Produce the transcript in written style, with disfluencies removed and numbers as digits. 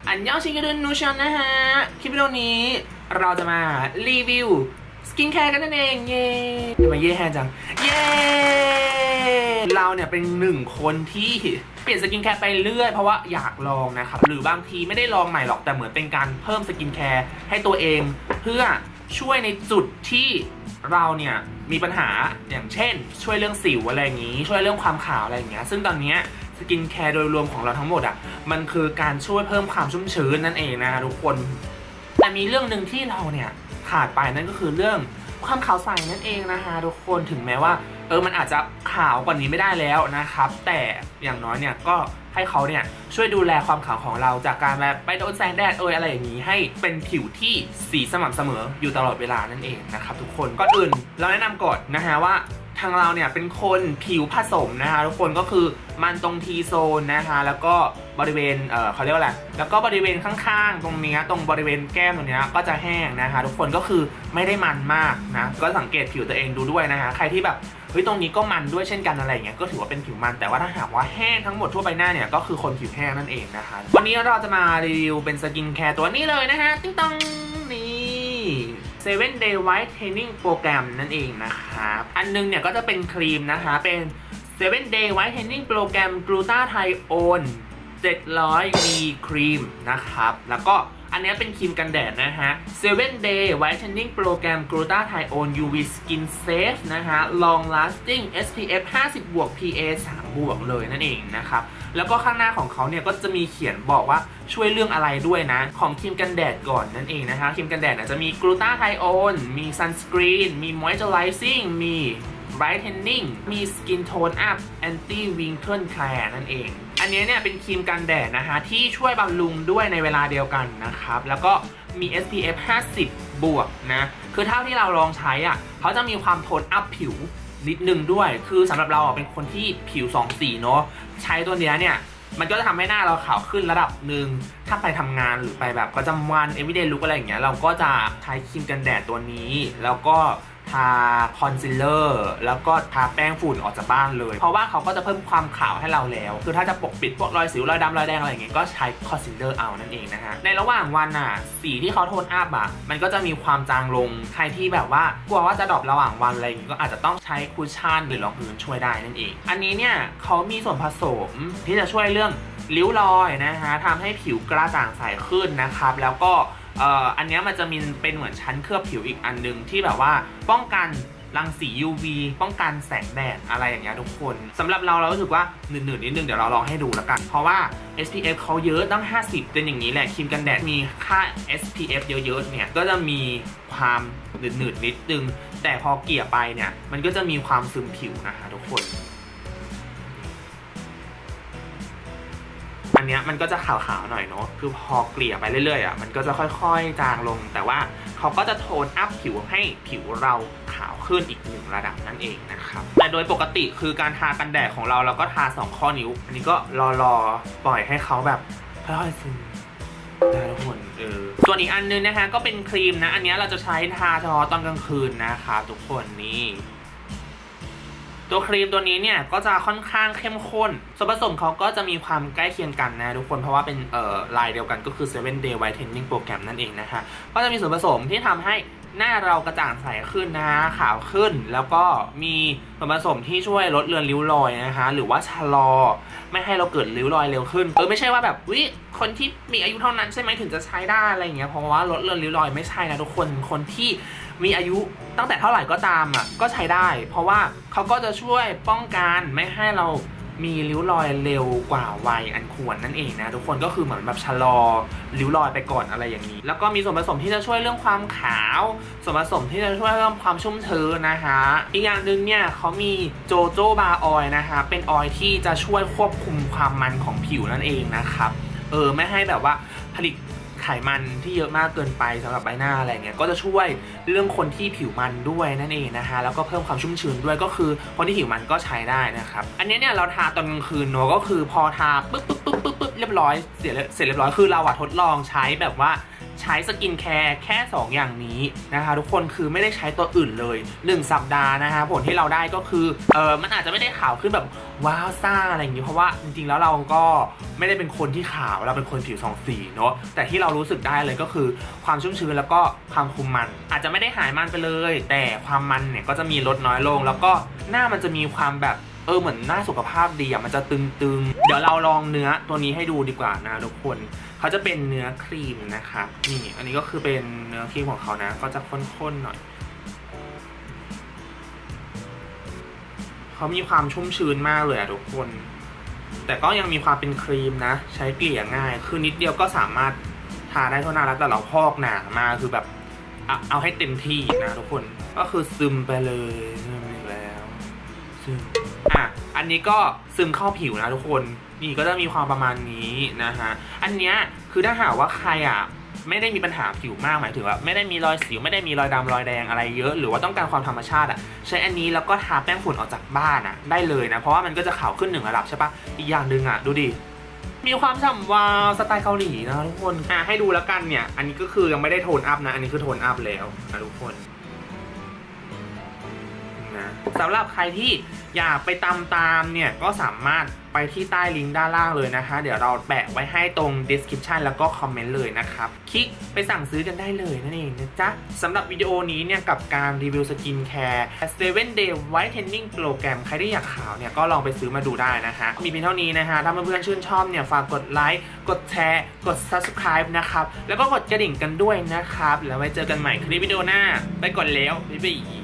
อันยองชิคกี้พายนูชันนะฮะคลิปวิดีโอนี้เราจะมารีวิวสกินแคร์กันนั่นเองเย้ทำไมเย่แฮนจังเย้เราเนี่ยเป็นหนึ่งคนที่เปลี่ยนสกินแคร์ไปเรื่อยเพราะว่าอยากลองนะครับหรือบางทีไม่ได้ลองใหม่หรอกแต่เหมือนเป็นการเพิ่มสกินแคร์ให้ตัวเองเพื่อช่วยในจุดที่เราเนี่ยมีปัญหาอย่างเช่นช่วยเรื่องสิวอะไรอย่างนี้ช่วยเรื่องความขาวอะไรอย่างเงี้ยซึ่งตอนนี้สกินแคร์โดยรวมของเราทั้งหมดอ่ะมันคือการช่วยเพิ่มความชุ่มชื้นนั่นเองนะทุกคนแต่มีเรื่องหนึ่งที่เราเนี่ยขาดไปนั่นก็คือเรื่องความขาวใสนั่นเองนะคะทุกคนถึงแม้ว่ามันอาจจะขาวกว่านี้ไม่ได้แล้วนะครับแต่อย่างน้อยเนี่ยก็ให้เขาเนี่ยช่วยดูแลความขาวของเราจากการแบบไปโดนแสงแดดอะไรอย่างนี้ให้เป็นผิวที่สีสม่ำเสมออยู่ตลอดเวลานั่นเองนะครับทุกคนก่อนอื่นเราแนะนำก่อนนะฮะว่าทางเราเนี่ยเป็นคนผิวผสมนะคะทุกคนก็คือมันตรงทีโซนนะคะแล้วก็บริเวณเขาเรียกว่าอะไรแล้วก็บริเวณข้างๆตรงนี้ตรงบริเวณแก้มตรงนี้ก็จะแห้งนะคะทุกคนก็คือไม่ได้มันมากนะก็สังเกตผิวตัวเองดูด้วยนะคะใครที่แบบตรงนี้ก็มันด้วยเช่นกันอะไรอย่างเงี้ยก็ถือว่าเป็นผิวมันแต่ว่าถ้าหากว่าแห้งทั้งหมดทั่วใบหน้าเนี่ยก็คือคนผิวแห้งนั่นเองนะคะวันนี้เราจะมารีวิวเป็นสกินแคร์ตัวนี้เลยนะฮะติ๊งตังนี่7 Day Whitening Program นั่นเองนะครับอันนึงเนี่ยก็จะเป็นครีมนะคะเป็น7 Day Whitening Program Glutathione 700 มีครีมนะครับแล้วก็อันนี้เป็นครีมกันแดดนะฮะ7 Day Whitening Program Glutathione UV Skin Safe นะฮะ Long Lasting SPF 50 บวก PA 3 บวกเลยนั่นเองนะครับแล้วก็ข้างหน้าของเขาเนี่ยก็จะมีเขียนบอกว่าช่วยเรื่องอะไรด้วยนะของครีมกันแดดก่อนนั่นเองนะคะครีมกันแดดจะมีกลูตาไทโอนมีซันสกรีนมีมอยเจอร์ไรซิ่งมีไบรท์เทนนิ่งมีสกินโทนอัพแอนตี้วิงเคิลแคร์นั่นเองอันนี้เนี่ยเป็นครีมกันแดดนะคะที่ช่วยบำรุงด้วยในเวลาเดียวกันนะครับแล้วก็มี SPF 50 บวกนะคือเท่าที่เราลองใช้อ่ะเขาจะมีความโทนอัพผิวนิดนึงด้วยคือสำหรับเราเป็นคนที่ผิว2 สีเนาะใช้ตัวเนี้ยเนี่ยมันก็จะทำให้หน้าเราขาวขึ้นระดับหนึ่งถ้าไปทำงานหรือไปแบบประจำวัน everyday look อะไรอย่างเงี้ยเราก็จะใช้ครีมกันแดดตัวนี้แล้วก็ทาคอนซีลเลอร์แล้วก็ทาแป้งฝุ่นออกจากบ้านเลยเพราะว่าเขาก็จะเพิ่มความขาวให้เราแล้วคือถ้าจะปกปิดพวกรอยสิวรอยดำรอยแดงอะไรอย่างเงี้ยก็ใช้คอนซีลเลอร์เอานั่นเองนะฮะในระหว่างวันอ่ะสีที่เขาโทนอัพอ่ะมันก็จะมีความจางลงใครที่แบบว่ากลัวว่าจะดรอประหว่างวันอะไรอย่างเงี้ยก็อาจจะต้องใช้คุชชั่นหรือรองพื้นช่วยได้นั่นเองอันนี้เนี่ยเขามีส่วนผสมที่จะช่วยเรื่องริ้วรอยนะฮะทำให้ผิวกระจ่างใสขึ้นนะครับแล้วก็อันนี้มันจะมีเป็นเหมือนชั้นเคลือบผิวอีกอันนึงที่แบบว่าป้องกันรังสี UV ป้องกันแสงแดดอะไรอย่างเงี้ยทุกคนสำหรับเรารู้สึกว่าหนืดๆนิดนึงเดี๋ยวเราลองให้ดูแล้วกันเพราะว่า SPF เขาเยอะตั้ง50เป็นอย่างนี้แหละครีมกันแดดมีค่า SPF เยอะๆเนี่ยก็จะมีความหนืดๆนิดนึงแต่พอเกลี่ยไปเนี่ยมันก็จะมีความซึมผิวนะคะทุกคนอันนี้มันก็จะขาวๆหน่อยเนาะคือพอเกลี่ยไปเรื่อยๆอ่ะมันก็จะค่อยๆจางลงแต่ว่าเขาก็จะโทนอัพผิวให้ผิวเราขาวขึ้นอีก1 ระดับนั่นเองนะครับแต่โดยปกติคือการทากันแดดของเราก็ทา2 ข้อนิ้วอันนี้ก็รอปล่อยให้เขาแบบค่อยๆซึมได้ทุกคนส่วนอีกอันนึงนะคะก็เป็นครีมนะอันนี้เราจะใช้ทาเฉพาะตอนกลางคืนนะคะทุกคนนี่ตัวครีมตัวนี้เนี่ยก็จะค่อนข้างเข้มข้นส่วนผสมเขาก็จะมีความใกล้เคียงกันนะทุกคนเพราะว่าเป็นลายเดียวกันก็คือ7 Day Whitening Program นั่นเองนะคะก็จะมีส่วนผสมที่ทำให้หน้าเรากระจ่างใสขึ้นนะฮะขาวขึ้นแล้วก็มีส่วนผสมที่ช่วยลดเลือนริ้วรอยนะคะหรือว่าชะลอไม่ให้เราเกิดริ้วรอยเร็วขึ้นไม่ใช่ว่าแบบคนที่มีอายุเท่านั้นใช่ไหมถึงจะใช้ได้อะไรอย่างเงี้ยเพราะว่าลดเลือนริ้วรอยไม่ใช่นะทุกคนที่มีอายุตั้งแต่เท่าไหร่ก็ตามก็ใช้ได้เพราะว่าเขาก็จะช่วยป้องกันไม่ให้เรามีริ้วรอยเร็วกว่าวัยอันควรนั่นเองนะทุกคนก็คือเหมือนแบบชะลอริ้วรอยไปก่อนอะไรอย่างนี้แล้วก็มีส่วนผสมที่จะช่วยเรื่องความขาวส่วนผสมที่จะช่วยเรื่องความชุ่มชื้นนะคะอีกอย่างหนึ่งเนี่ยเขามีโจโจบาออยล์นะคะเป็นออยล์ที่จะช่วยควบคุมความมันของผิวนั่นเองนะครับไม่ให้แบบว่าผลิตไขมันที่เยอะมากเกินไปสำหรับใบหน้าอะไรเงี้ยก็จะช่วยเรื่องคนที่ผิวมันด้วยนั่นเองนะคะแล้วก็เพิ่มความชุ่มชื้นด้วยก็คือคนที่ผิวมันก็ใช้ได้นะครับอันนี้เนี่ยเราทาตอนกลางคืนเนาะก็คือพอทาปึ๊บเรียบร้อยเสร็จเรียบร้อยคือเราทดลองใช้แบบว่าใช้สกินแคร์แค่2อย่างนี้นะคะทุกคนคือไม่ได้ใช้ตัวอื่นเลย1สัปดาห์นะคะผลที่เราได้ก็คือมันอาจจะไม่ได้ขาวขึ้นแบบว้าวซ่าอะไรอย่างนี้เพราะว่าจริงๆแล้วเราก็ไม่ได้เป็นคนที่ขาวเราเป็นคนผิว2 สีเนาะแต่ที่เรารู้สึกได้เลยก็คือความชุ่มชื้นแล้วก็ความคุมมันอาจจะไม่ได้หายมันไปเลยแต่ความมันเนี่ยก็จะมีลดน้อยลงแล้วก็หน้ามันจะมีความแบบเหมือนหน้าสุขภาพดีอ่ะมันจะตึงๆเดี๋ยวเราลองเนื้อตัวนี้ให้ดูดีกว่านะทุกคนเขาจะเป็นเนื้อครีมนะคะนี่อันนี้ก็คือเป็นเนื้อครีมของเขานะก็จะข้นๆหน่อยเขามีความชุ่มชื้นมากเลยอะทุกคนแต่ก็ยังมีความเป็นครีมนะใช้เกลี่ยง่ายคือนิดเดียวก็สามารถทาได้ทั่วหน้าแล้วแต่เราพอกหนามากคือแบบเอาให้เต็มที่นะทุกคนก็คือซึมไปเลยแล้วซึมอันนี้ก็ซึมเข้าผิวนะทุกคนนี่ก็จะมีความประมาณนี้นะฮะอันเนี้ยคือถ้าหากว่าใครไม่ได้มีปัญหาผิวมากหมายถึงว่าไม่ได้มีรอยสิวไม่ได้มีรอยดำรอยแดงอะไรเยอะหรือว่าต้องการความธรรมชาติใช้อันนี้แล้วก็ทาแป้งฝุ่นออกจากบ้านได้เลยนะเพราะว่ามันก็จะขาวขึ้น1ระดับใช่ปะอีกอย่างหนึ่งดูดิมีความฉ่ำวาวสไตล์เกาหลีนะทุกคนให้ดูแล้วกันเนี่ยอันนี้ก็คือยังไม่ได้โทนอัพนะอันนี้คือโทนอัพแล้วนะทุกคนสำหรับใครที่อยากไปตามเนี่ยก็สามารถไปที่ใต้ลิงก์ด้านล่างเลยนะคะเดี๋ยวเราแปะไว้ให้ตรง description แล้วก็คอมเมนต์เลยนะครับคลิกไปสั่งซื้อกันได้เลยนั่นเองนะจ๊ะสำหรับวิดีโอนี้เนี่ยกับการรีวิวสกินแคร์7 day whitening program ใครที่อยากขาวเนี่ยก็ลองไปซื้อมาดูได้นะคะมีเพียงเท่านี้นะคะถ้าเพื่อนๆชื่นชอบเนี่ยฝากกดไลค์กดแชร์กด subscribe นะครับแล้วก็กดกระดิ่งกันด้วยนะครับแล้วไว้เจอกันใหม่คลิปวิดีโอหน้าไปก่อนแล้วบ๊ายบาย